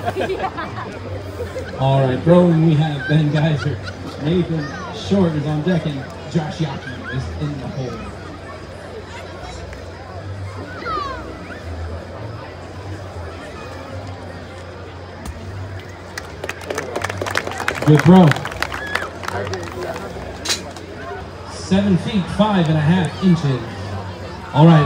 All right, throwing, we have Ben Geyser. Nathan Short is on deck, and Josh Yaki is in the hole. Good throw. 7 feet 5.5 inches. All right.